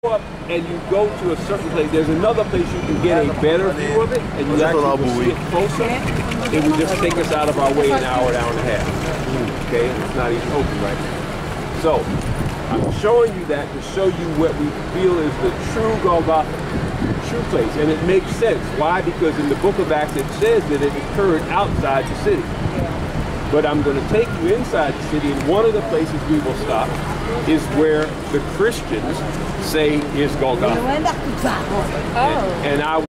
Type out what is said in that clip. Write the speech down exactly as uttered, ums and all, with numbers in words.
up and you go to a certain place, there's another place you can get a better view of it, and you actually will see it closer. It would just take us out of our way an hour, an hour and a half. Okay, and it's not even open right now. So, I'm showing you that to show you what we feel is the true Golgotha, true place. And it makes sense. Why? Because in the book of Acts it says that it occurred outside the city. But I'm going to take you inside the city, and one of the places we will stop is where the Christians say is Golgotha. Oh. And, and I